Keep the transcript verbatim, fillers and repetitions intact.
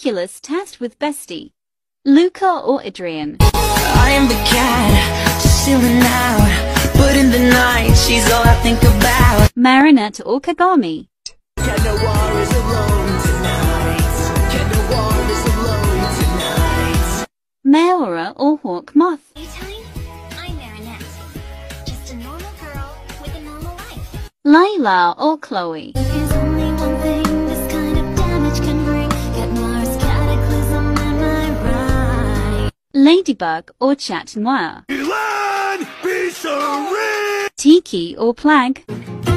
miraculous test with bestie, Luca or Adrian. I am the cat, chilling out, but in the night, she's all I think about. Marinette or Kagami. Cat Noir is alone tonight. Cat Noir is alone tonight. Mayora or Hawk Moth. Daytime, I'm Marinette. Just a normal girl with a normal life. Layla or Chloe. There's only one thing this kind of damage can bring. Cat Noir's cataclysm, am I right? Ladybug or Chat Noir. Elan, be serene! Tiki or Plague.